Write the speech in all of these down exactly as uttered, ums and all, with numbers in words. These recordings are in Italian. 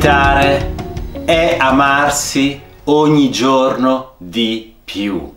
Meditare è amarsi ogni giorno di più.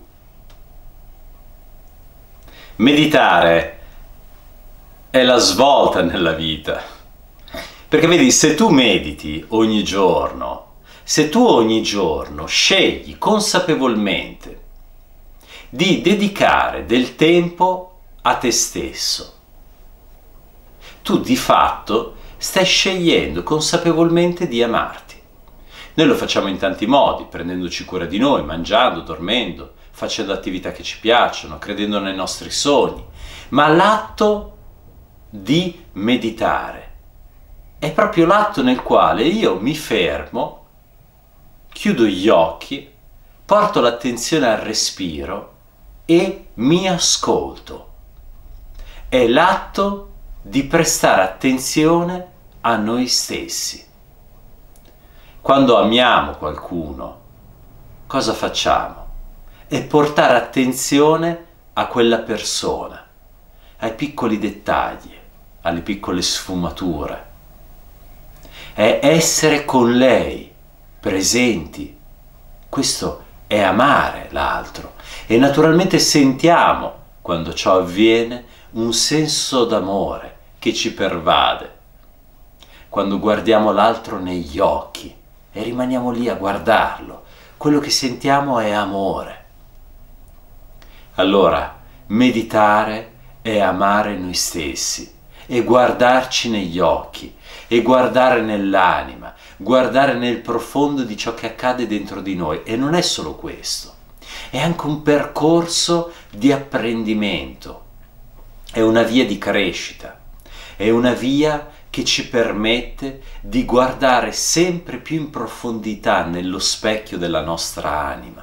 Meditare è la svolta nella vita. Perché vedi, se tu mediti ogni giorno, se tu ogni giorno scegli consapevolmente di dedicare del tempo a te stesso, tu di fatto stai scegliendo consapevolmente di amarti. Noi lo facciamo in tanti modi, prendendoci cura di noi, mangiando, dormendo, facendo attività che ci piacciono, credendo nei nostri sogni. Ma l'atto di meditare è proprio l'atto nel quale io mi fermo, chiudo gli occhi, porto l'attenzione al respiro e mi ascolto. È l'atto di prestare attenzione a noi stessi. Quando amiamo qualcuno, cosa facciamo? È portare attenzione a quella persona, ai piccoli dettagli, alle piccole sfumature. È essere con lei, presenti. Questo è amare l'altro. E naturalmente sentiamo, quando ciò avviene, un senso d'amore che ci pervade. Quando guardiamo l'altro negli occhi e rimaniamo lì a guardarlo, quello che sentiamo è amore. Allora, meditare è amare noi stessi e guardarci negli occhi e guardare nell'anima, guardare nel profondo di ciò che accade dentro di noi. E non è solo questo, è anche un percorso di apprendimento, è una via di crescita, è una via che ci permette di guardare sempre più in profondità nello specchio della nostra anima.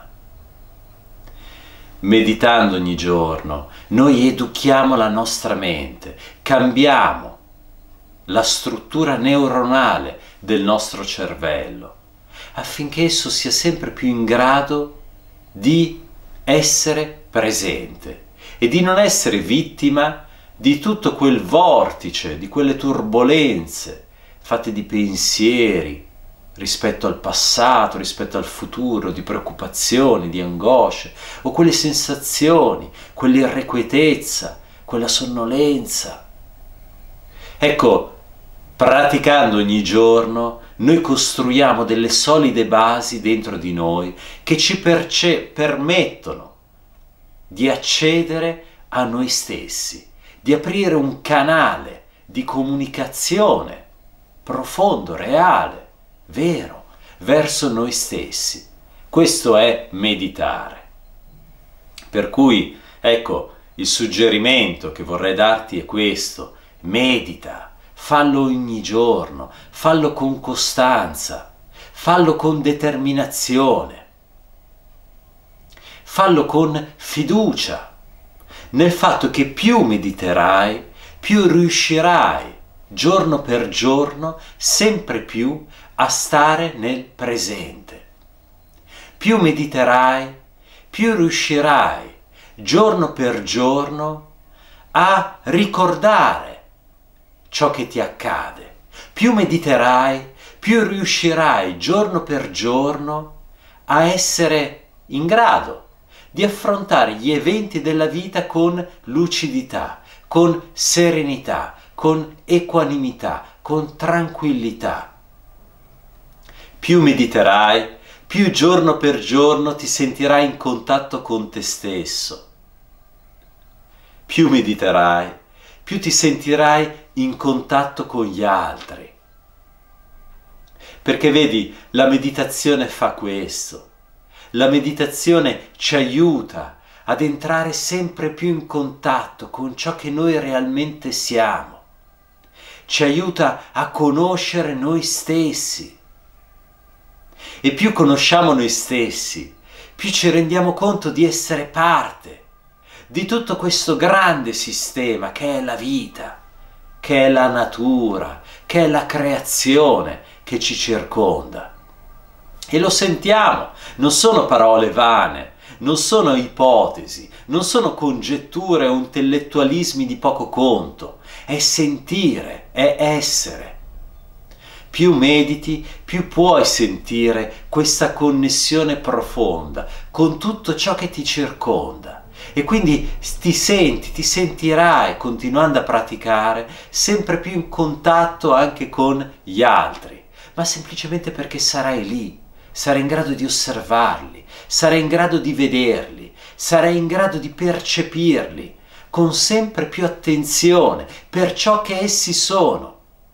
Meditando ogni giorno, noi educhiamo la nostra mente, cambiamo la struttura neuronale del nostro cervello, affinché esso sia sempre più in grado di essere presente e di non essere vittima di tutto quel vortice, di quelle turbolenze fatte di pensieri rispetto al passato, rispetto al futuro, di preoccupazioni, di angosce, o quelle sensazioni, quell'irrequietezza, quella sonnolenza. Ecco, praticando ogni giorno, noi costruiamo delle solide basi dentro di noi che ci perce- permettono di accedere a noi stessi, di aprire un canale di comunicazione profondo, reale, vero, verso noi stessi. Questo è meditare. Per cui, ecco, il suggerimento che vorrei darti è questo: medita, fallo ogni giorno, fallo con costanza, fallo con determinazione, fallo con fiducia nel fatto che più mediterai, più riuscirai giorno per giorno sempre più a stare nel presente. Più mediterai, più riuscirai giorno per giorno a ricordare ciò che ti accade. Più mediterai, più riuscirai giorno per giorno a essere in grado di affrontare gli eventi della vita con lucidità, con serenità, con equanimità, con tranquillità. Più mediterai, più giorno per giorno ti sentirai in contatto con te stesso. Più mediterai, più ti sentirai in contatto con gli altri. Perché vedi, la meditazione fa questo. La meditazione ci aiuta ad entrare sempre più in contatto con ciò che noi realmente siamo. Ci aiuta a conoscere noi stessi. E più conosciamo noi stessi, più ci rendiamo conto di essere parte di tutto questo grande sistema che è la vita, che è la natura, che è la creazione che ci circonda. E lo sentiamo, non sono parole vane, non sono ipotesi, non sono congetture o intellettualismi di poco conto, è sentire, è essere. più mediti, più puoi sentire questa connessione profonda con tutto ciò che ti circonda. E quindi ti senti, ti sentirai, continuando a praticare, sempre più in contatto anche con gli altri, ma semplicemente perché sarai lì, sarai in grado di osservarli, sarai in grado di vederli, sarai in grado di percepirli con sempre più attenzione per ciò che essi sono.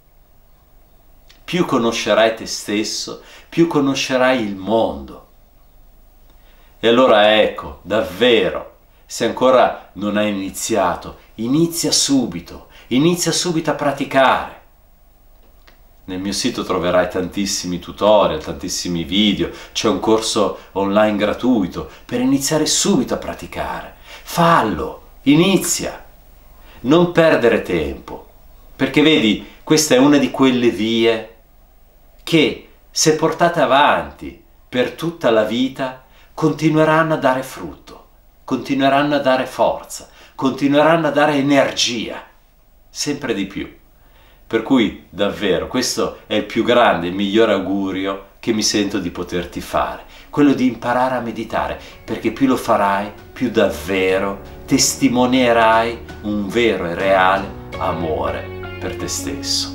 Più conoscerai te stesso, più conoscerai il mondo. E allora ecco, davvero, se ancora non hai iniziato, inizia subito, inizia subito a praticare. Nel mio sito troverai tantissimi tutorial, tantissimi video, c'è un corso online gratuito per iniziare subito a praticare. Fallo, inizia, non perdere tempo, perché vedi, questa è una di quelle vie che, se portate avanti per tutta la vita, continueranno a dare frutto, continueranno a dare forza, continueranno a dare energia, sempre di più. Per cui davvero questo è il più grande, il migliore augurio che mi sento di poterti fare, quello di imparare a meditare, perché più lo farai, più davvero testimonierai un vero e reale amore per te stesso.